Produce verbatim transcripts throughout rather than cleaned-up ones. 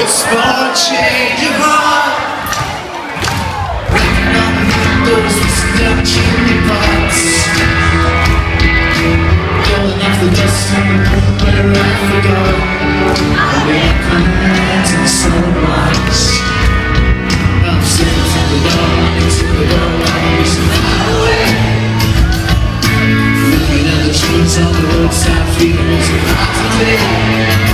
just for a change of heart. Breaking on the windows with some damn chimney pots. Rolling off the dust in the room where I forgot. All the echoes and the sunrise. I'm sitting through the dark into the doorways of the highway. Looking at the trees on the roadside fields of hot today.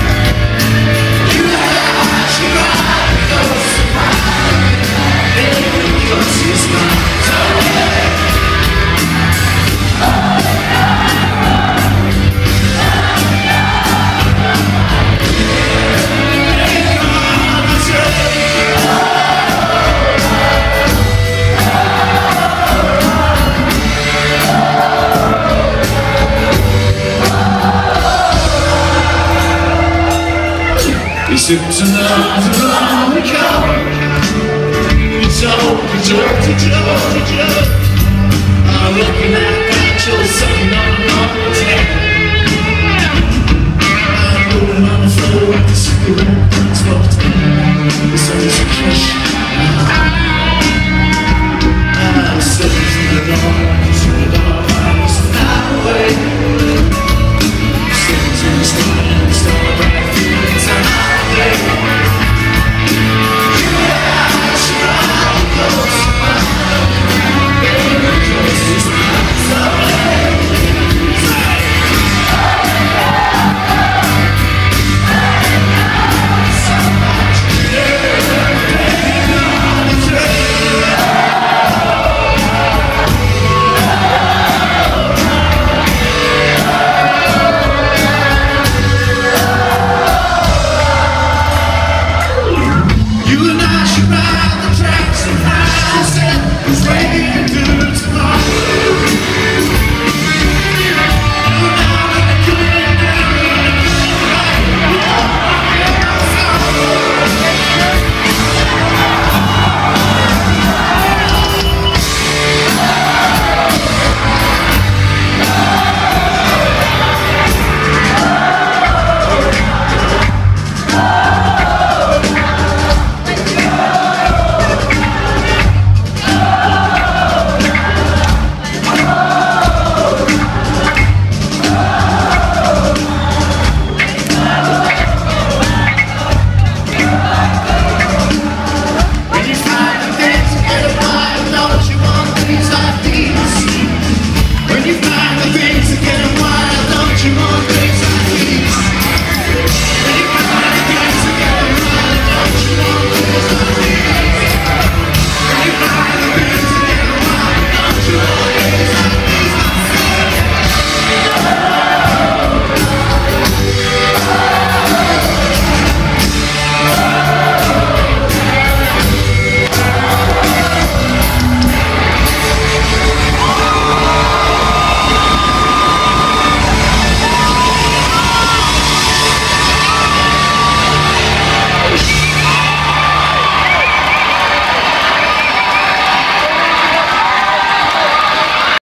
He sips another on the cover. It's all the joke, the joke, the joke. I'm looking at petrol, something on the north. I'm moving on the floor with the cigarette.